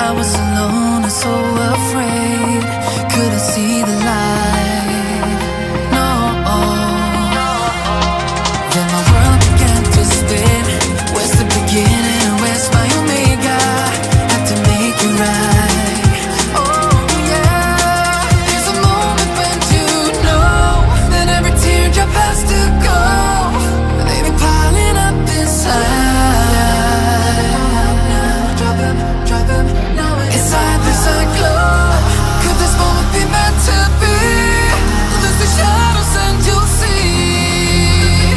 I was alone and so afraid. Couldn't see the light. No. Then my world began to spin. Where's the beginning and where's my omega? Had to make it right. Oh yeah. There's a moment when you know that every teardrop has to go. They be piling up inside. Inside this glow. Could this moment be meant to be? Lose the shadows and you'll see.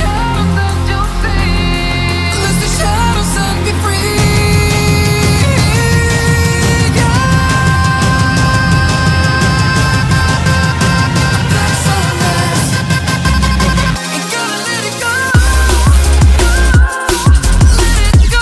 Lose the shadows and be free. Black sunrise. Ain't gonna let it go. Let it go.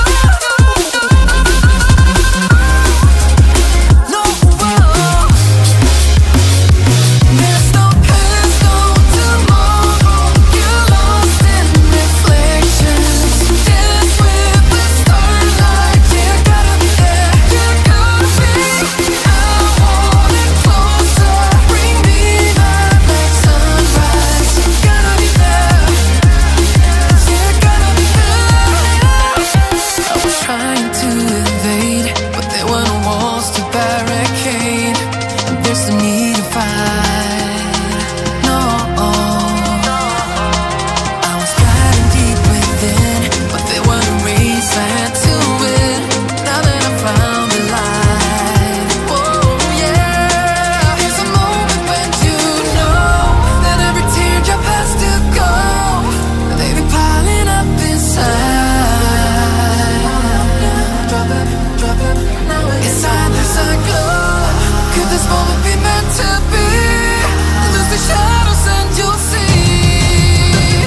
Trying to invade, but there were no walls to barricade. There's no need to fight. No, I was guiding deep within, but there were no race I had to win. Now that I found the light, oh yeah. There's a moment when you know that every teardrop has to go. They be piling up inside. Inside there's a glow. Could this moment be meant to be? Lose the shadows and you'll see.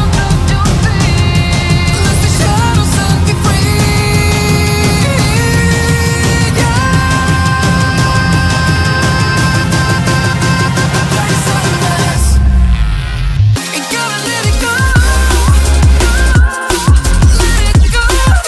Lose the shadows and be free. Black sunrise. Ain't gonna let it go. Let it go.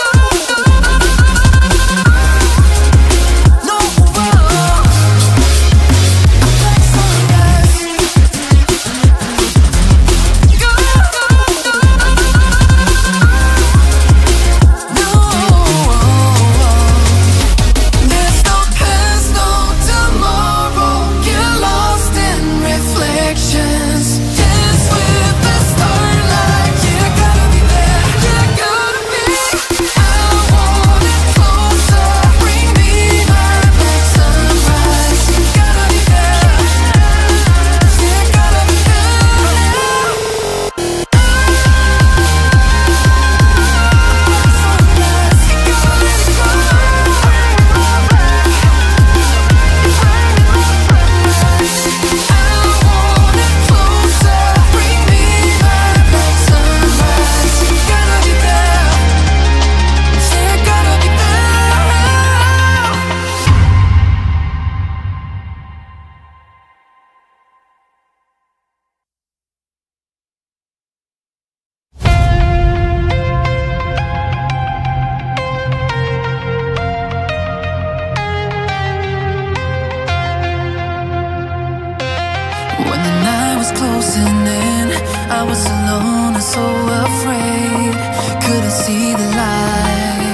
When the night was closing in, I was alone and so afraid. Couldn't see the light.